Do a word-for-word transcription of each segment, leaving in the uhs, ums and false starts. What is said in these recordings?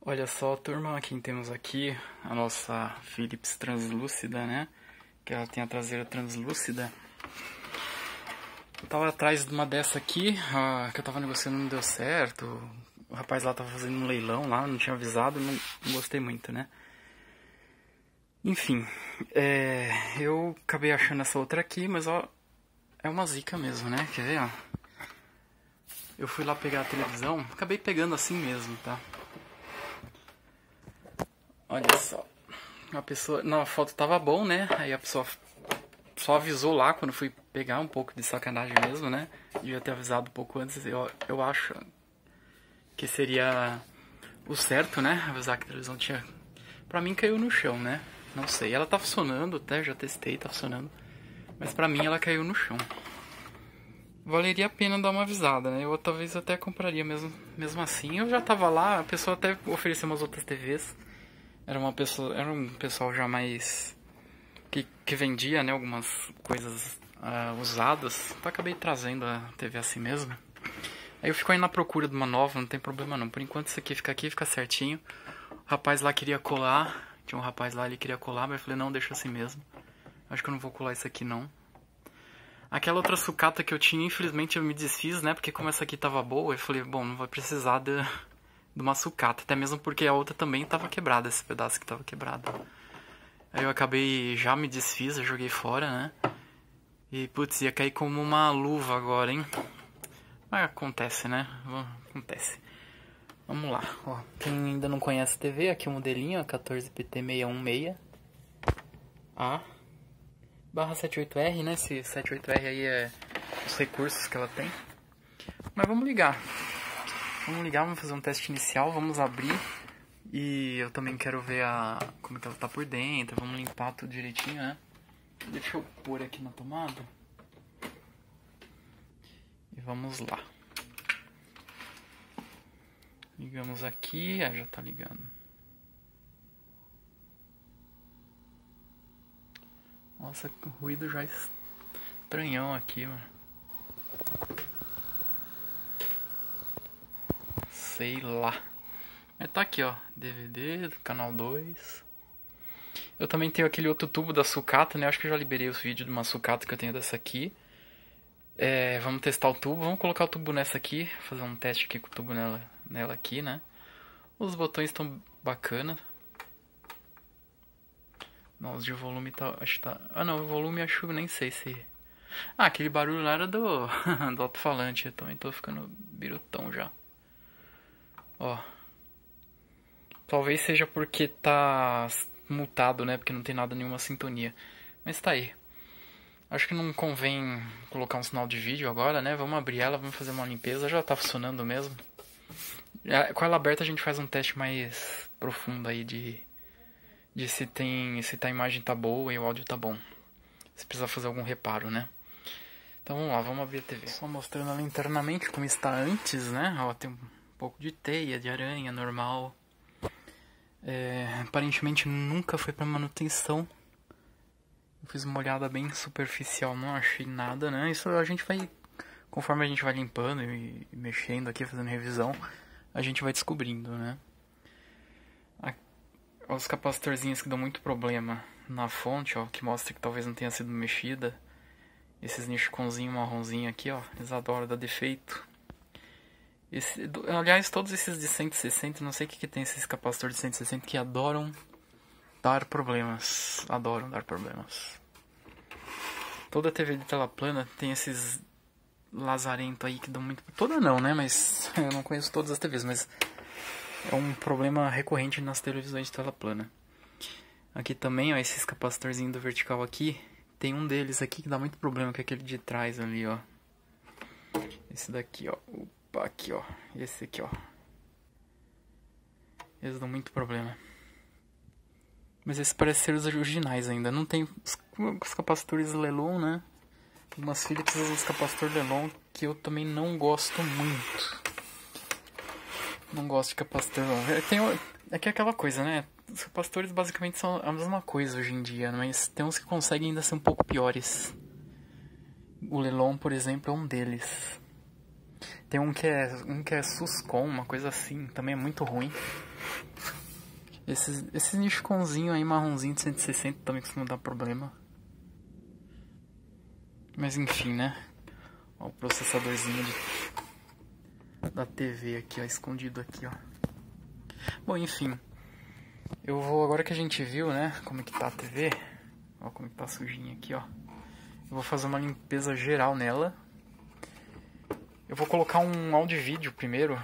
Olha só, turma, quem temos aqui a nossa Philips translúcida, né? Que ela tem a traseira translúcida. Eu tava atrás de uma dessa aqui, uh, que eu tava negociando, não deu certo. O rapaz lá tava fazendo um leilão lá, não tinha avisado, não, não gostei muito, né? Enfim, é, eu acabei achando essa outra aqui, mas ó, é uma zica mesmo, né? Quer ver, ó? Eu fui lá pegar a televisão, acabei pegando assim mesmo, tá? Olha só, a pessoa, na foto tava bom, né? Aí a pessoa só avisou lá quando fui pegar, um pouco de sacanagem mesmo, né? Devia ter avisado um pouco antes. Eu, eu acho que seria o certo, né? Avisar que a televisão tinha... Pra mim caiu no chão, né? Não sei, ela tá funcionando, até já testei, tá funcionando. Mas pra mim ela caiu no chão. Valeria a pena dar uma avisada, né? Eu talvez até compraria mesmo, mesmo assim. Eu já tava lá, a pessoa até ofereceu umas outras T Vs. Era uma pessoa, era um pessoal já mais que, que vendia, né, algumas coisas uh, usadas. Então acabei trazendo a T V assim mesmo. Aí eu fico aí na procura de uma nova, não tem problema não. Por enquanto isso aqui fica aqui, fica certinho. O rapaz lá queria colar, tinha um rapaz lá, ele queria colar, mas eu falei, não, deixa assim mesmo. Acho que eu não vou colar isso aqui não. Aquela outra sucata que eu tinha, infelizmente eu me desfiz, né, porque como essa aqui tava boa, eu falei, bom, não vai precisar de... de uma sucata, até mesmo porque a outra também estava quebrada, esse pedaço que estava quebrado. Aí eu acabei, já me desfiz, eu joguei fora, né? E putz, ia cair como uma luva agora, hein? Mas acontece, né? Acontece. Vamos lá, ó. Quem ainda não conhece a T V, aqui o modelinho, quatorze P T seiscentos e dezesseis A barra setenta e oito R, né? Esse setenta e oito R aí é os recursos que ela tem. Mas vamos ligar. Vamos ligar, vamos fazer um teste inicial, vamos abrir. E eu também quero ver a como é que ela tá por dentro, vamos limpar tudo direitinho, né? Deixa eu pôr aqui na tomada. E vamos lá. Ligamos aqui, ah, já tá ligando. Nossa, o ruído já é estranhão aqui, mano. Sei lá. Mas tá aqui, ó, D V D do canal dois. Eu também tenho aquele outro tubo da sucata, né? Acho que eu já liberei os vídeos de uma sucata que eu tenho dessa aqui. É, vamos testar o tubo. Vamos colocar o tubo nessa aqui. Fazer um teste aqui com o tubo nela, nela aqui, né? Os botões estão bacana. Não, os de volume tá... Acho que tá... Ah, não, o volume acho que nem sei se... Ah, aquele barulho lá era do... do alto-falante. Eu também tô ficando birutão já. Ó. Talvez seja porque tá mutado, né? Porque não tem nada, nenhuma sintonia. Mas tá aí. Acho que não convém colocar um sinal de vídeo agora, né? Vamos abrir ela, vamos fazer uma limpeza. Já tá funcionando mesmo. Com ela aberta a gente faz um teste mais profundo aí de, de se tem, se tá, a imagem tá boa e o áudio tá bom. Se precisar fazer algum reparo, né? Então vamos lá, vamos abrir a T V. Só mostrando ela internamente como está antes, né? Ó, tem um pouco de teia, de aranha, normal. É, aparentemente nunca foi pra manutenção. Eu fiz uma olhada bem superficial, não achei nada, né? Isso a gente vai, conforme a gente vai limpando e, e mexendo aqui, fazendo revisão, a gente vai descobrindo, né? A, os capacitorzinhos que dão muito problema na fonte, ó, que mostra que talvez não tenha sido mexida. Esses nichãozinho marronzinho aqui, ó, eles adoram dar defeito. Esse, aliás, todos esses de cento e sessenta, não sei o que, que tem esses capacitores de cento e sessenta que adoram dar problemas. Adoram dar problemas. Toda T V de tela plana tem esses lazarento aí que dão muito... Toda não, né? Mas eu não conheço todas as T Vs, mas é um problema recorrente nas televisões de tela plana. Aqui também, ó, esses capacitorzinhos do vertical aqui. Tem um deles aqui que dá muito problema, que é aquele de trás ali, ó. Esse daqui, ó. Opa, aqui, ó. Esse aqui, ó. Eles dão muito problema. Mas esses parecem ser os originais ainda. Não tem os, os capacitores Lelon, né? Algumas Philips, os capacitores Lelon, que eu também não gosto muito. Não gosto de capacitor Lelon. Tem, é que é aquela coisa, né? Os capacitores basicamente são a mesma coisa hoje em dia, mas tem uns que conseguem ainda ser um pouco piores. O Lelon, por exemplo, é um deles. Tem um que é, um que é Suscom, uma coisa assim, também é muito ruim. Esses, esses Nisconzinho aí, marronzinho de cento e sessenta também costumam dar problema. Mas enfim, né? Ó, o processadorzinho de, da T V aqui, ó, escondido aqui, ó. Bom, enfim. Eu vou, agora que a gente viu, né, como é que tá a T V. Ó, como é que tá sujinha aqui, ó. Eu vou fazer uma limpeza geral nela. Eu vou colocar um áudio e vídeo primeiro.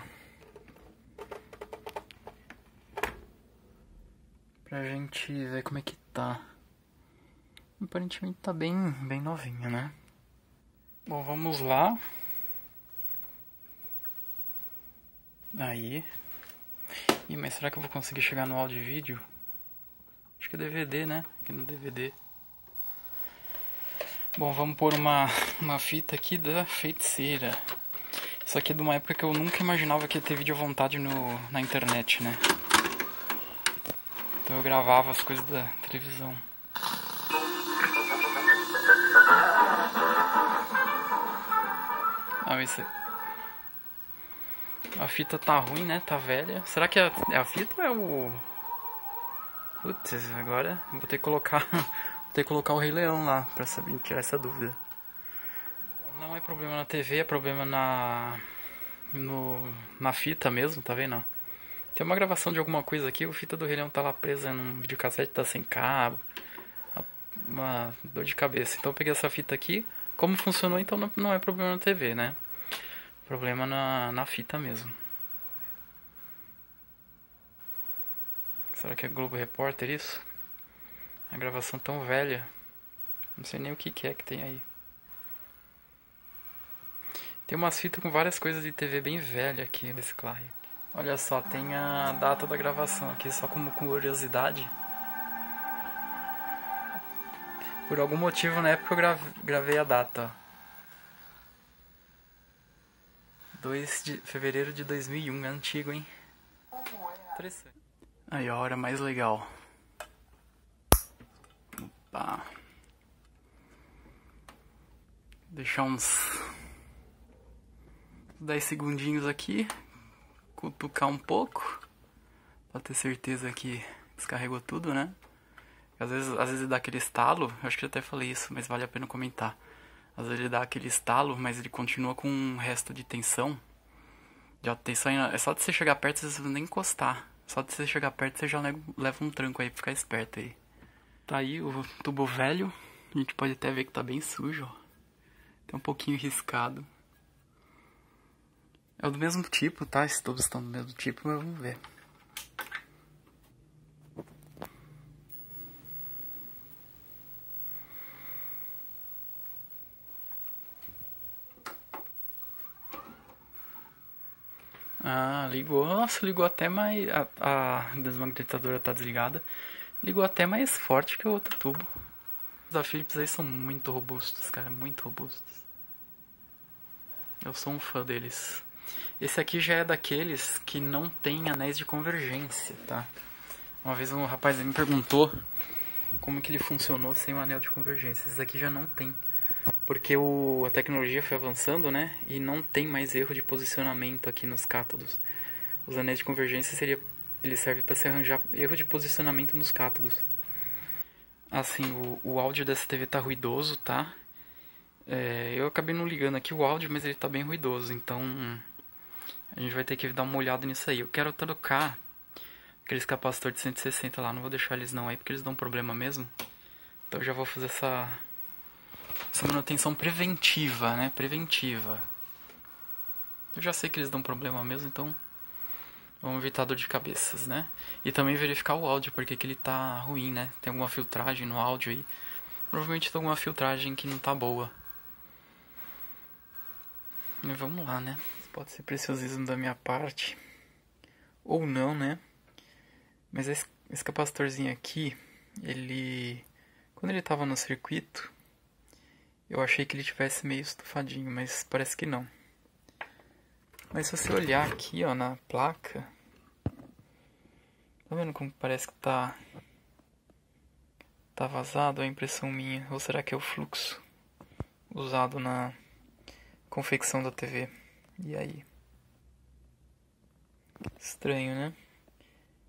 Pra gente ver como é que tá. Aparentemente tá bem, bem novinha, né? Bom, vamos lá. Aí. Ih, mas será que eu vou conseguir chegar no áudio e vídeo? Acho que é D V D, né? Aqui no D V D. Bom, vamos pôr uma, uma fita aqui da Feiticeira. Isso aqui é de uma época que eu nunca imaginava que ia ter vídeo à vontade no, na internet, né? Então eu gravava as coisas da televisão. Ah, mas a fita tá ruim, né? Tá velha. Será que é a fita ou é o... Putz, agora vou ter que colocar... vou ter que colocar o Rei Leão lá pra saber tirar essa dúvida. Não é problema na T V, é problema na... No... na fita mesmo, tá vendo? Tem uma gravação de alguma coisa aqui, a fita do Rei Leão tá lá presa num videocassete, tá sem cabo. Uma dor de cabeça. Então eu peguei essa fita aqui. Como funcionou, então não é problema na T V, né? Problema na, na fita mesmo. Será que é Globo Repórter isso? A gravação tão velha. Não sei nem o que, que é que tem aí. Tem umas fitas com várias coisas de T V bem velha aqui, reciclagem. Olha só, tem a data da gravação aqui, só como curiosidade. Por algum motivo, na época eu grave, gravei a data. dois de fevereiro de dois mil e um, é antigo, hein? Interessante. Aí, a hora mais legal. Opa. Deixar uns dez segundinhos aqui. Cutucar um pouco. Pra ter certeza que descarregou tudo, né? Às vezes, às vezes dá aquele estalo. Eu acho que eu até falei isso, mas vale a pena comentar. Às vezes ele dá aquele estalo, mas ele continua com um resto de tensão. De alta tensão. É só de você chegar perto, você não nem encostar. Só de você chegar perto, você já leva um tranco aí pra ficar esperto aí. Tá aí o tubo velho. A gente pode até ver que tá bem sujo, ó. Tá um pouquinho riscado. É do mesmo tipo, tá? Esses tubos estão do mesmo tipo, mas vamos ver. Ah, ligou. Nossa, ligou até mais... A, a desmagnetizadora tá desligada. Ligou até mais forte que o outro tubo. Os da Philips aí são muito robustos, cara. Muito robustos. Eu sou um fã deles. Esse aqui já é daqueles que não tem anéis de convergência, tá? Uma vez um rapaz me perguntou como que ele funcionou sem o anel de convergência. Esse aqui já não tem. Porque o, a tecnologia foi avançando, né? E não tem mais erro de posicionamento aqui nos cátodos. Os anéis de convergência seria, ele serve para se arranjar erro de posicionamento nos cátodos. Assim, o, o áudio dessa T V tá ruidoso, tá? É, eu acabei não ligando aqui o áudio, mas ele tá bem ruidoso. Então a gente vai ter que dar uma olhada nisso aí. Eu quero trocar aqueles capacitores de cento e sessenta lá. Não vou deixar eles não aí, porque eles dão problema mesmo. Então eu já vou fazer essa... Essa manutenção preventiva, né? Preventiva. Eu já sei que eles dão problema mesmo, então vamos evitar dor de cabeças, né? E também verificar o áudio, porque que ele tá ruim, né? Tem alguma filtragem no áudio aí. Provavelmente tem alguma filtragem que não tá boa. E vamos lá, né? Pode ser preciosismo da minha parte. Ou não, né? Mas esse, esse capacitorzinho aqui, ele... Quando ele tava no circuito... Eu achei que ele tivesse meio estufadinho, mas parece que não. Mas se você olhar aqui, ó, na placa... Tá vendo como parece que tá... Tá vazado? É a impressão minha. Ou será que é o fluxo usado na confecção da T V? E aí? Estranho, né?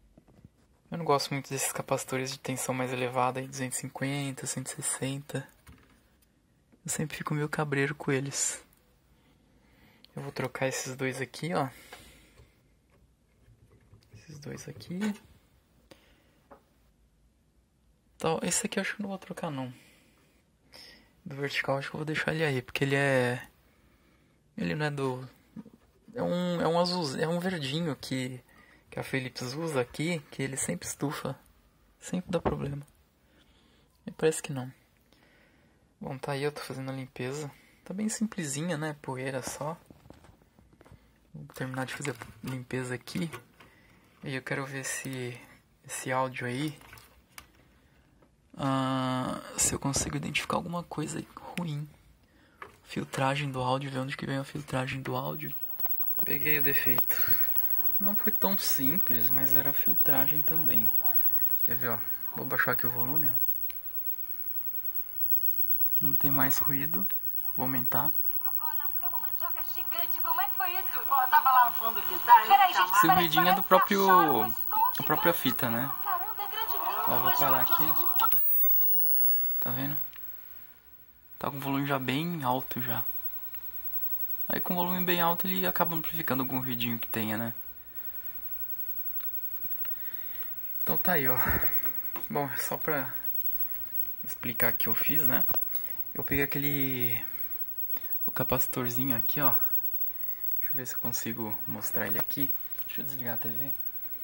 Eu não gosto muito desses capacitores de tensão mais elevada, aí duzentos e cinquenta, cento e sessenta. Eu sempre fico meio cabreiro com eles. Eu vou trocar esses dois aqui, ó. Esses dois aqui. Então, esse aqui eu acho que não vou trocar, não. Do vertical acho que eu vou deixar ele aí, porque ele é... Ele não é do... É um, é um azul, é um verdinho que, que a Philips usa aqui, que ele sempre estufa. Sempre dá problema. E parece que não. Bom, tá aí, eu tô fazendo a limpeza. Tá bem simplesinha, né? Poeira só. Vou terminar de fazer a limpeza aqui. E eu quero ver se esse áudio aí... Uh, se eu consigo identificar alguma coisa ruim. Filtragem do áudio, ver onde que vem a filtragem do áudio. Peguei o defeito. Não foi tão simples, mas era a filtragem também. Quer ver, ó? Vou baixar aqui o volume, ó. Não tem mais ruído. Vou aumentar. Esse ruidinho é do próprio... a própria fita, né? Ó, vou parar aqui. Tá vendo? Tá com o volume já bem alto já. Aí com o volume bem alto ele acaba amplificando algum ruidinho que tenha, né? Então tá aí, ó. Bom, só pra explicar o que eu fiz, né? Eu peguei aquele... o capacitorzinho aqui, ó. Deixa eu ver se eu consigo mostrar ele aqui. Deixa eu desligar a T V.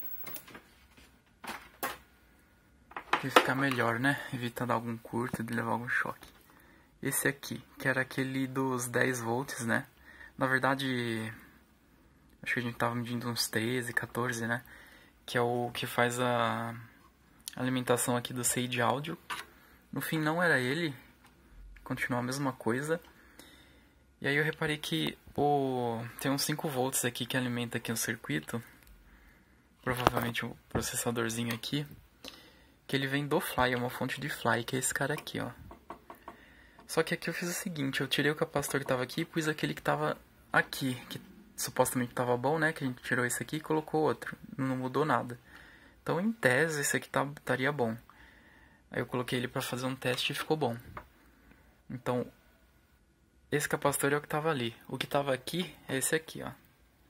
Pra ficar melhor, né? Evitando algum curto de levar algum choque. Esse aqui, que era aquele dos dez volts, né? Na verdade, acho que a gente tava medindo uns treze, quatorze, né? Que é o que faz a alimentação aqui do C I de áudio. No fim não era ele, continua a mesma coisa. E aí eu reparei que o... tem uns cinco volts aqui que alimenta aqui o circuito. Provavelmente o processadorzinho aqui. Que ele vem do Fly, é uma fonte de Fly, que é esse cara aqui, ó. Só que aqui eu fiz o seguinte, eu tirei o capacitor que tava aqui e pus aquele que tava aqui, que supostamente tava bom, né? Que a gente tirou esse aqui e colocou outro. Não mudou nada. Então, em tese, esse aqui tá, estaria bom. Aí eu coloquei ele pra fazer um teste e ficou bom. Então, esse capacitor é o que tava ali. O que tava aqui é esse aqui, ó.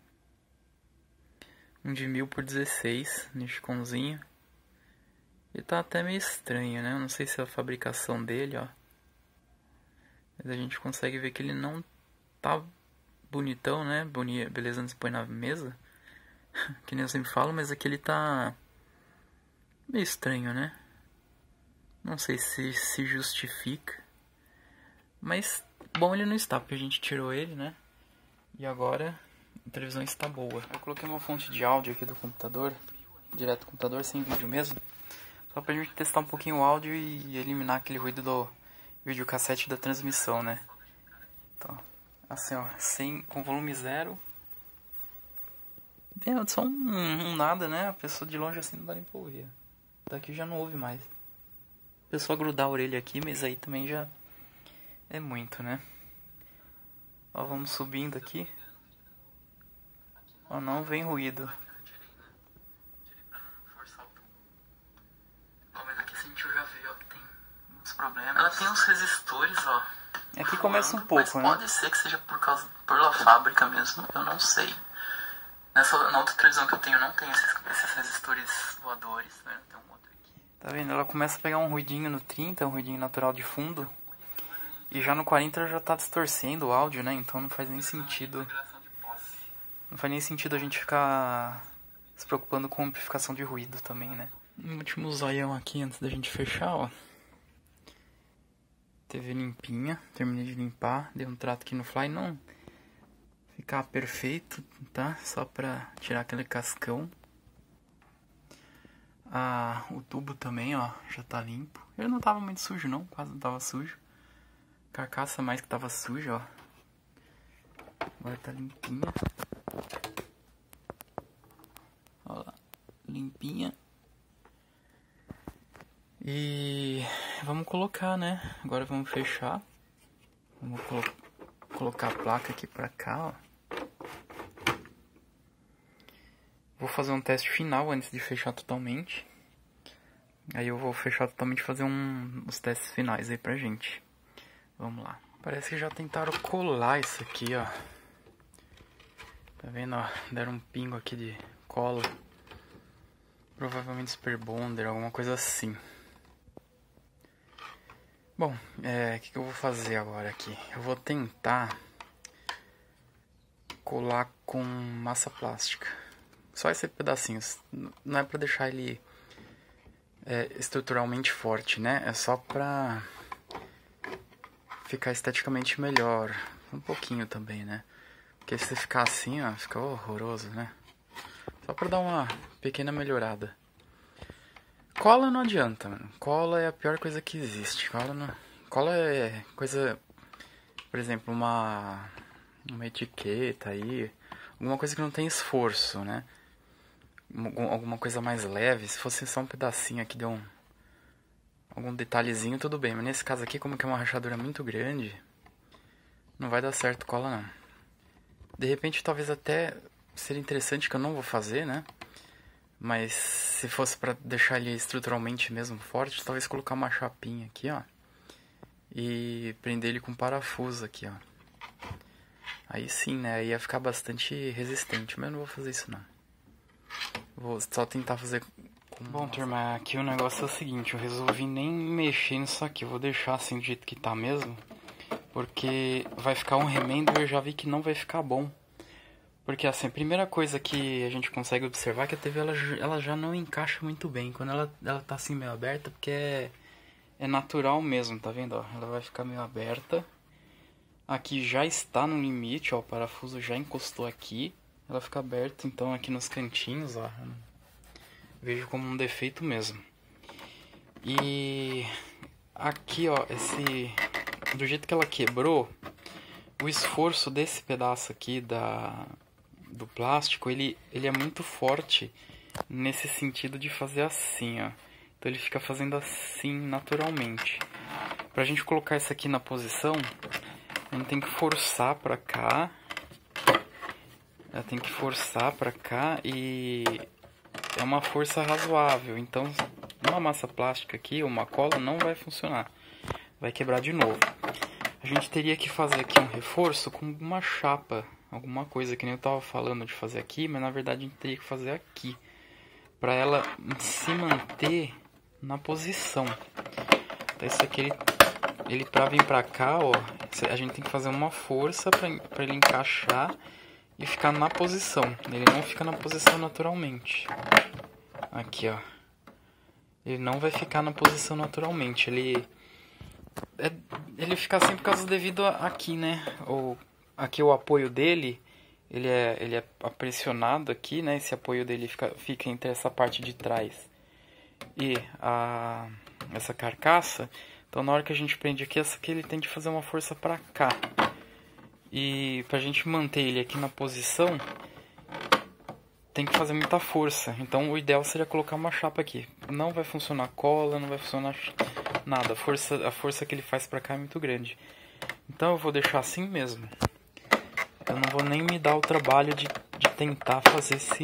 Um de mil por dezesseis, Nisconzinho. Ele tá até meio estranho, né? Eu não sei se é a fabricação dele, ó. Mas a gente consegue ver que ele não tá bonitão, né? Boni... Beleza, não se põe na mesa. Que nem eu sempre falo, mas aqui ele tá meio estranho, né? Não sei se se justifica. Mas bom ele não está, porque a gente tirou ele, né? E agora a televisão está boa. Eu coloquei uma fonte de áudio aqui do computador, direto do computador, sem vídeo mesmo. Só pra gente testar um pouquinho o áudio e eliminar aquele ruído do videocassete da transmissão, né? Então, assim, ó, sem, com volume zero. Tem só um, um nada, né? A pessoa de longe assim não dá nem pra ouvir. Daqui já não ouve mais. A pessoa grudar a orelha aqui, mas aí também já é muito, né? Ó, vamos subindo aqui. Ó, não vem ruído. Problemas. Ela tem uns resistores, ó. Aqui começa um pouco, mas né? Pode ser que seja por causa pela fábrica mesmo, eu não sei. Nessa, na outra televisão que eu tenho não tem esses, esses resistores voadores, né? Tem um outro aqui. Tá vendo? Ela começa a pegar um ruidinho no trinta, um ruidinho natural de fundo. E já no quarenta ela já tá distorcendo o áudio, né? Então não faz nem sentido. Não faz nem sentido a gente ficar se preocupando com amplificação de ruído também, né? Um último zoião aqui antes da gente fechar, ó. T V limpinha, terminei de limpar, dei um trato aqui no Fly, não ficar perfeito, tá? Só pra tirar aquele cascão. Ah, o tubo também, ó, já tá limpo. Ele não tava muito sujo não, quase não tava sujo. Carcaça mais que tava suja, ó. Agora tá limpinha. Ó lá, limpinha. E vamos colocar, né? Agora vamos fechar. Vamos colo colocar a placa aqui pra cá, ó. Vou fazer um teste final antes de fechar totalmente. Aí eu vou fechar totalmente e fazer um, os testes finais aí pra gente. Vamos lá. Parece que já tentaram colar isso aqui, ó. Tá vendo, ó? Deram um pingo aqui de cola. Provavelmente Super Bonder, alguma coisa assim. Bom, é, o que, que eu vou fazer agora aqui? Eu vou tentar colar com massa plástica. Só esse pedacinho. Não é pra deixar ele é, estruturalmente forte, né? É só pra ficar esteticamente melhor. Um pouquinho também, né? Porque se ficar assim, ó, fica horroroso, né? Só pra dar uma pequena melhorada. Cola não adianta, mano. Cola é a pior coisa que existe. Cola, não... Cola é coisa... Por exemplo, uma... Uma etiqueta aí. Alguma coisa que não tem esforço, né? Alguma coisa mais leve. Se fosse só um pedacinho aqui de um... Algum detalhezinho, tudo bem. Mas nesse caso aqui, como que é uma rachadura muito grande... Não vai dar certo cola, não. De repente, talvez até... Seria interessante, que eu não vou fazer, né? Mas se fosse pra deixar ele estruturalmente mesmo forte, talvez colocar uma chapinha aqui, ó. E prender ele com parafuso aqui, ó. Aí sim, né? Aí ia ficar bastante resistente, mas eu não vou fazer isso, não. Vou só tentar fazer com... Bom, turma, aqui o negócio é o seguinte. Eu resolvi nem mexer nisso aqui. Eu vou deixar assim do jeito que tá mesmo. Porque vai ficar um remendo e eu já vi que não vai ficar bom. Porque assim, a primeira coisa que a gente consegue observar é que a T V ela, ela já não encaixa muito bem. Quando ela, ela tá assim meio aberta, porque é, é natural mesmo, tá vendo? Ó, ela vai ficar meio aberta. Aqui já está no limite, ó, o parafuso já encostou aqui. Ela fica aberta, então aqui nos cantinhos, ó, vejo como um defeito mesmo. E aqui, ó, esse, do jeito que ela quebrou, o esforço desse pedaço aqui da... do plástico, ele, ele é muito forte nesse sentido de fazer assim, ó. Então ele fica fazendo assim naturalmente. Pra gente colocar isso aqui na posição, a gente tem que forçar pra cá. Ela tem que forçar pra cá e é uma força razoável. Então uma massa plástica aqui, uma cola, não vai funcionar. Vai quebrar de novo. A gente teria que fazer aqui um reforço com uma chapa. Alguma coisa que nem eu tava falando de fazer aqui, mas na verdade a gente teria que fazer aqui. Pra ela se manter na posição. Então isso aqui, ele, ele pra vir pra cá, ó, a gente tem que fazer uma força pra, pra ele encaixar e ficar na posição. Ele não fica na posição naturalmente. Aqui, ó. Ele não vai ficar na posição naturalmente. Ele, é, ele fica assim por causa devido a, aqui, né? O Aqui o apoio dele, ele é, ele é pressionado aqui, né? Esse apoio dele fica, fica entre essa parte de trás e a, essa carcaça. Então na hora que a gente prende aqui, essa aqui ele tem que fazer uma força pra cá. E pra gente manter ele aqui na posição, tem que fazer muita força. Então o ideal seria colocar uma chapa aqui. Não vai funcionar cola, não vai funcionar nada. A força, a força que ele faz pra cá é muito grande. Então eu vou deixar assim mesmo. Eu não vou nem me dar o trabalho de, de tentar fazer esse,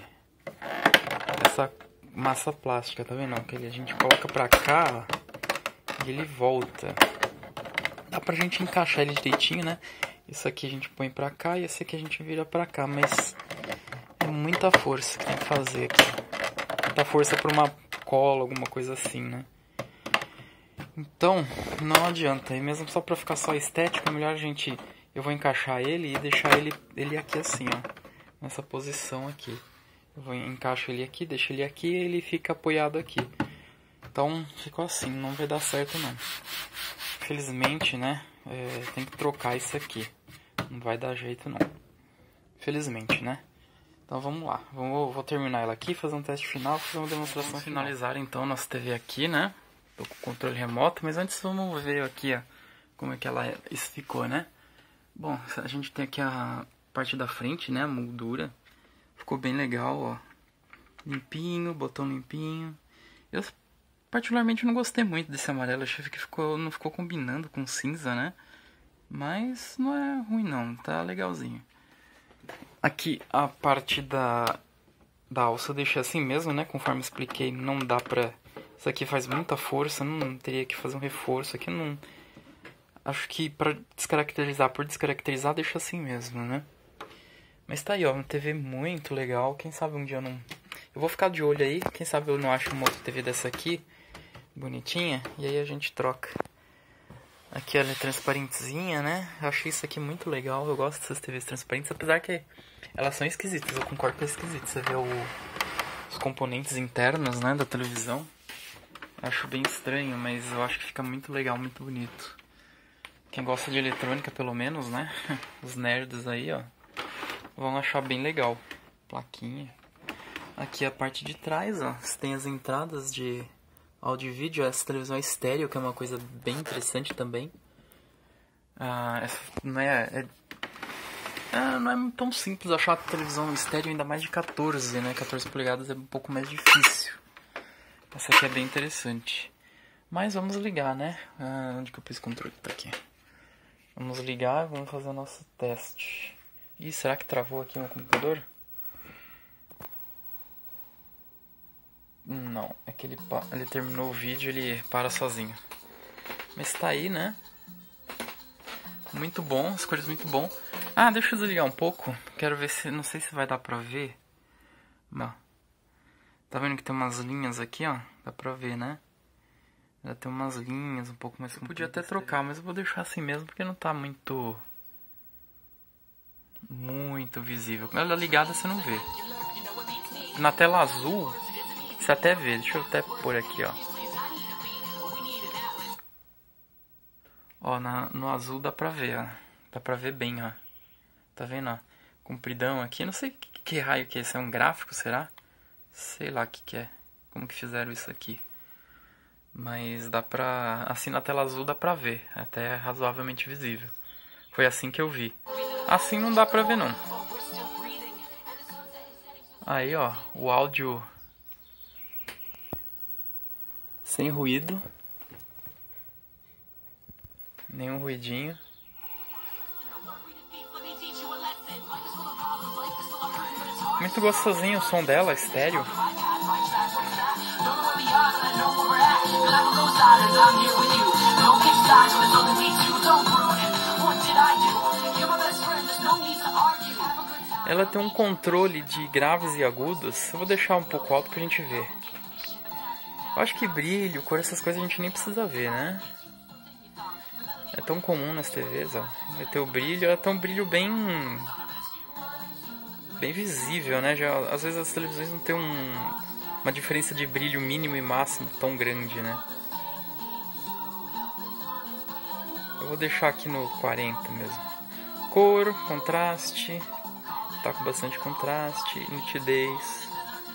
essa massa plástica, tá vendo? Que a gente coloca pra cá e ele volta. Dá pra gente encaixar ele direitinho, né? Isso aqui a gente põe pra cá e esse aqui a gente vira pra cá, mas é muita força que tem que fazer aqui. Muita força pra uma cola, alguma coisa assim, né? Então, não adianta. E mesmo só pra ficar só estético, é melhor a gente... Eu vou encaixar ele e deixar ele, ele aqui assim, ó. Nessa posição aqui. Eu vou encaixo ele aqui, deixo ele aqui e ele fica apoiado aqui. Então, ficou assim. Não vai dar certo, não. Felizmente, né? É, tem que trocar isso aqui. Não vai dar jeito, não. Felizmente, né? Então, vamos lá. Vou, vou terminar ela aqui, fazer um teste final, fazer uma demonstração vamos final. Finalizar, então, nossa T V aqui, né? Tô com o controle remoto. Mas antes, vamos ver aqui, ó. Como é que ela ficou, né? Bom, a gente tem aqui a parte da frente, né, a moldura. Ficou bem legal, ó. Limpinho, botão limpinho. Eu particularmente não gostei muito desse amarelo. Achei que ficou, não ficou combinando com cinza, né? Mas não é ruim não, tá legalzinho. Aqui a parte da, da alça eu deixei assim mesmo, né? Conforme expliquei, não dá pra Isso aqui faz muita força, não teria que fazer um reforço. Aqui não... Acho que pra descaracterizar por descaracterizar, deixa assim mesmo, né? Mas tá aí, ó, uma T V muito legal. Quem sabe um dia eu não... Eu vou ficar de olho aí, quem sabe eu não acho uma outra T V dessa aqui, bonitinha, e aí a gente troca. Aqui ela é transparentezinha, né? Eu achei isso aqui muito legal, eu gosto dessas T Vs transparentes, apesar que elas são esquisitas, eu concordo que é esquisito. Você vê o... os componentes internos, né, da televisão. Eu acho bem estranho, mas eu acho que fica muito legal, muito bonito. Quem gosta de eletrônica, pelo menos, né? Os nerds aí, ó, vão achar bem legal. Plaquinha. Aqui a parte de trás, ó, você tem as entradas de áudio e vídeo. Essa televisão é estéreo, que é uma coisa bem interessante também. Ah, essa não é, é, é, não é tão simples achar a televisão estéreo, ainda mais de quatorze, né? quatorze polegadas é um pouco mais difícil. Essa aqui é bem interessante. Mas vamos ligar, né? Ah, onde que eu pus o controle? Tá aqui. Vamos ligar e vamos fazer o nosso teste. Ih, será que travou aqui no computador? Não, é que ele, ele terminou o vídeo e ele para sozinho. Mas tá aí, né? Muito bom, as cores muito bom. Ah, deixa eu desligar um pouco. Quero ver se... Não sei se vai dar pra ver. Não. Tá vendo que tem umas linhas aqui, ó? Dá pra ver, né? Já tem umas linhas um pouco mais... Eu podia até trocar, mas eu vou deixar assim mesmo, porque não tá muito... Muito visível. Com ela ligada você não vê. Na tela azul... Você até vê, deixa eu até pôr aqui, ó. Ó, na, no azul dá pra ver, ó. Dá pra ver bem, ó. Tá vendo, ó? Compridão aqui. Não sei que, que raio que é esse. É um gráfico, será? Sei lá o que que é. Como que fizeram isso aqui. Mas dá pra... Assim na tela azul dá pra ver. Até razoavelmente visível. Foi assim que eu vi. Assim não dá pra ver, não. Aí, ó. O áudio... Sem ruído. Nenhum ruidinho. Muito gostosinho o som dela, estéreo. Ela tem um controle de graves e agudos. Eu vou deixar um pouco alto pra gente ver. Eu acho que brilho, cor, essas coisas a gente nem precisa ver, né? É tão comum nas T Vs, ó. Vai ter o brilho, ela tem um brilho bem... bem visível, né? Já, às vezes as televisões não tem um, uma diferença de brilho mínimo e máximo tão grande, né? Eu vou deixar aqui no quarenta mesmo. Cor, contraste... Tá com bastante contraste, nitidez...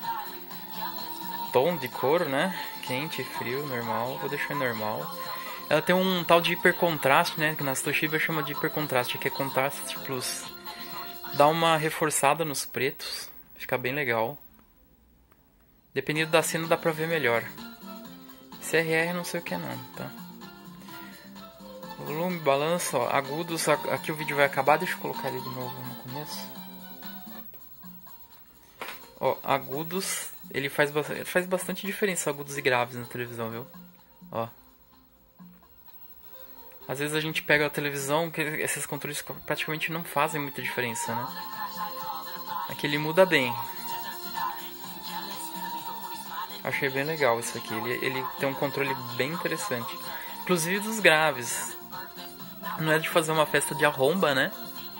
Tom de cor, né? Quente, frio, normal. Vou deixar em normal. Ela tem um tal de hipercontraste, né? Que nas Toshiba chama de hipercontraste, que é contraste plus. Dá uma reforçada nos pretos. Fica bem legal. Dependendo da cena dá pra ver melhor. C R R não sei o que é não, tá? Volume, balanço, ó. Agudos. Aqui o vídeo vai acabar. Deixa eu colocar ele de novo no começo. Ó, agudos, ele faz, ba- faz bastante diferença, agudos e graves na televisão, viu? Ó. Às vezes a gente pega a televisão, que esses controles praticamente não fazem muita diferença, né? Aqui ele muda bem. Achei bem legal isso aqui, ele, ele tem um controle bem interessante. Inclusive dos graves. Não é de fazer uma festa de arromba, né?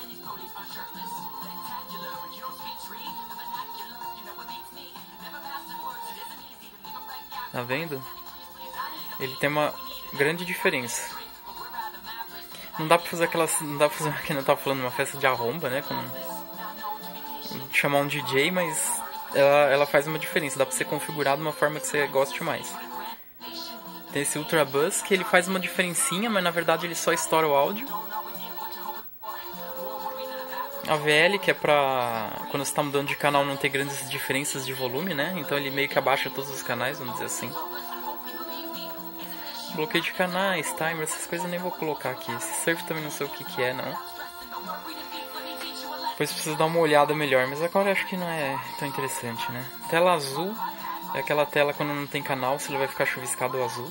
Tá vendo? Ele tem uma grande diferença. Não dá pra fazer aquelas... Não dá pra fazer, que não tava falando, uma festa de arromba, né? Com... Chamar um D J, mas ela, ela faz uma diferença. Dá pra ser configurado de uma forma que você goste mais. Tem esse Ultra Buzz, que ele faz uma diferencinha, mas na verdade ele só estoura o áudio. A V L, que é pra... Quando você tá mudando de canal não ter grandes diferenças de volume, né? Então ele meio que abaixa todos os canais, vamos dizer assim. Bloqueio de canais, timer, essas coisas eu nem vou colocar aqui. Esse surf também não sei o que que é, não. Depois preciso dar uma olhada melhor, mas agora eu acho que não é tão interessante, né? Tela azul, É aquela tela quando não tem canal, se ele vai ficar chuviscado azul.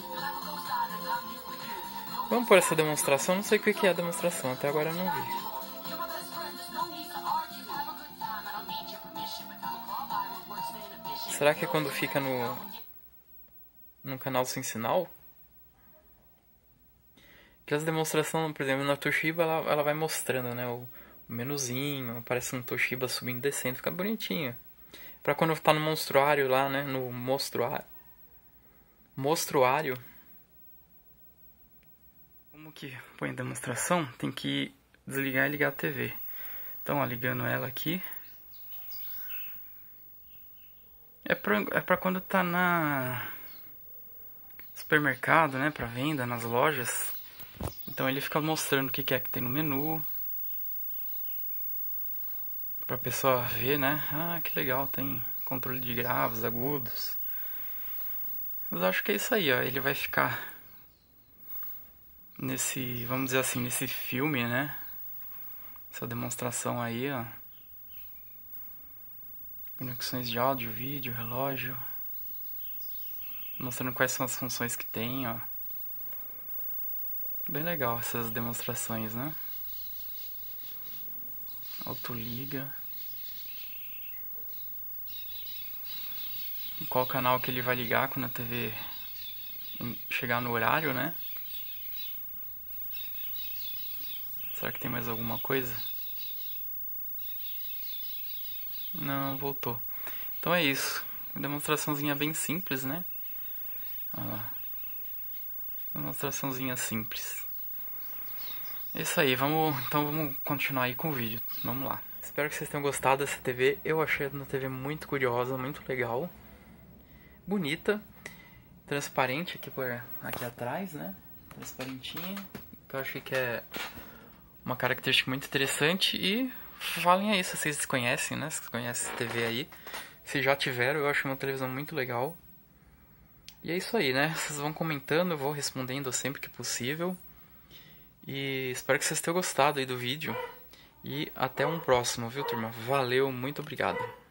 Vamos por essa demonstração, não sei o que é a demonstração, até agora eu não vi. Será que é quando fica no, no canal sem sinal? Aquelas demonstrações, por exemplo, na Toshiba, ela, ela vai mostrando, né, o, o menuzinho, aparece um Toshiba subindo e descendo, fica bonitinho. Pra quando tá no monstruário lá, né, no mostruário. Mostruário. Como que põe a demonstração? Tem que desligar e ligar a T V. Então, ó, ligando ela aqui. É pra, é pra quando tá na supermercado, né, pra venda, nas lojas. Então ele fica mostrando o que é que tem no menu. Pra pessoa ver, né? Ah, que legal, tem controle de graves, agudos. Mas acho que é isso aí, ó. Ele vai ficar nesse, vamos dizer assim, nesse filme, né? Essa demonstração aí, ó. Conexões de áudio, vídeo, relógio. Mostrando quais são as funções que tem, ó. Bem legal essas demonstrações, né? Autoliga. Qual canal que ele vai ligar quando a T V chegar no horário, né? Será que tem mais alguma coisa? Não, voltou. Então é isso. Uma demonstraçãozinha bem simples, né? Olha lá. Demonstraçãozinha simples. É isso aí, vamos, então vamos continuar aí com o vídeo. Vamos lá. Espero que vocês tenham gostado dessa T V. Eu achei uma T V muito curiosa, muito legal. Bonita. Transparente aqui, por, aqui atrás, né? Transparentinha. Que eu achei que é uma característica muito interessante. E falem aí se vocês conhecem, né? Se vocês conhecem essa T V aí. Se já tiveram, eu acho uma televisão muito legal. E é isso aí, né? Vocês vão comentando, eu vou respondendo sempre que possível. E espero que vocês tenham gostado aí do vídeo. E até um próximo, viu, turma? Valeu, muito obrigado.